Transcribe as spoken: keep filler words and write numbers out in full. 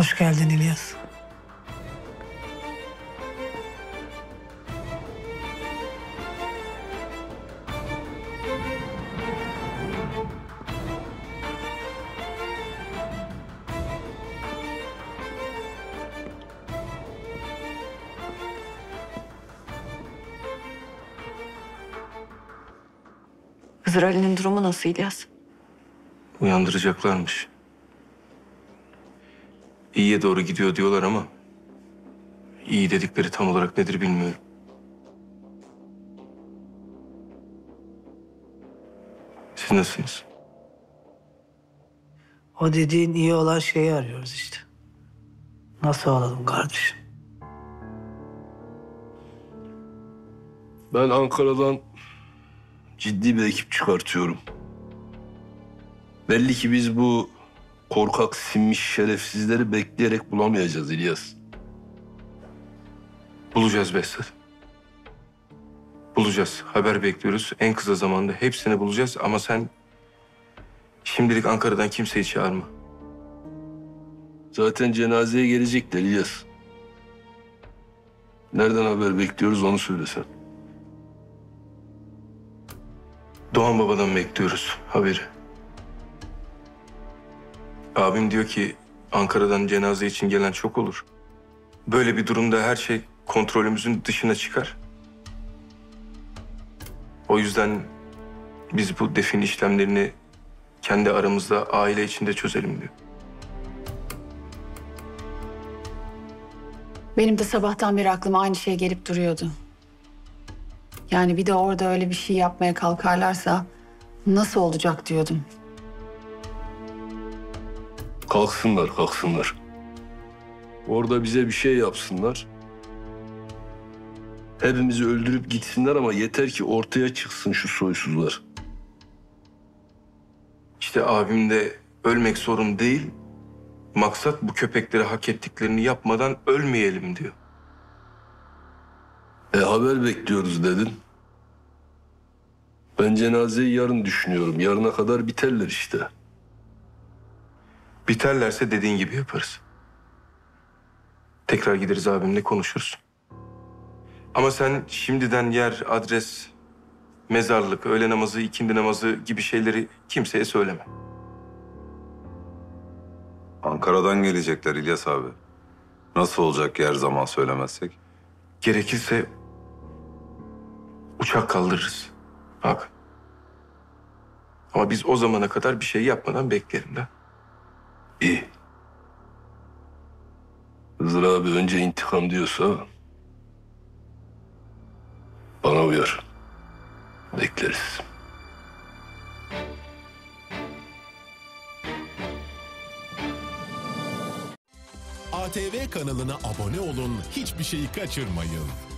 Hoş geldin İlyas. Hızır Ali'nin durumu nasıl İlyas? Uyandıracaklarmış. İyiye doğru gidiyor diyorlar ama iyi dedikleri tam olarak nedir bilmiyorum. Siz nasılsınız? O dediğin iyi olan şeyi arıyoruz işte. Nasıl olalım kardeşim? Ben Ankara'dan ciddi bir ekip çıkartıyorum. Belli ki biz bu korkak, sinmiş şerefsizleri bekleyerek bulamayacağız İlyas. Bulacağız Behzat. Bulacağız. Haber bekliyoruz. En kısa zamanda hepsini bulacağız ama sen şimdilik Ankara'dan kimseyi çağırma. Zaten cenazeye gelecekler İlyas. Nereden haber bekliyoruz onu söylesen. Doğan Baba'dan bekliyoruz haberi. Abim diyor ki Ankara'dan cenaze için gelen çok olur. Böyle bir durumda her şey kontrolümüzün dışına çıkar. O yüzden biz bu defin işlemlerini kendi aramızda aile içinde çözelim diyor. Benim de sabahtan beri aklıma aynı şey gelip duruyordu. Yani bir de orada öyle bir şey yapmaya kalkarlarsa nasıl olacak diyordum. Kalksınlar, kalksınlar. Orada bize bir şey yapsınlar. Hepimizi öldürüp gitsinler ama yeter ki ortaya çıksın şu soysuzlar. İşte abim de ölmek sorun değil. Maksat bu köpeklere hak ettiklerini yapmadan ölmeyelim diyor. E haber bekliyoruz dedin. Ben cenazeyi yarın düşünüyorum. Yarına kadar biterler işte. Biterlerse dediğin gibi yaparız. Tekrar gideriz abimle konuşuruz. Ama sen şimdiden yer, adres, mezarlık, öğle namazı, ikindi namazı gibi şeyleri kimseye söyleme. Ankara'dan gelecekler İlyas abi. Nasıl olacak yer zaman söylemezsek? Gerekirse uçak kaldırırız. Bak. Ama biz o zamana kadar bir şey yapmadan beklerim de. İyi. Hızır abi önce intikam diyorsa bana uyar. Bekleriz. A T V kanalına abone olun, hiçbir şeyi kaçırmayın.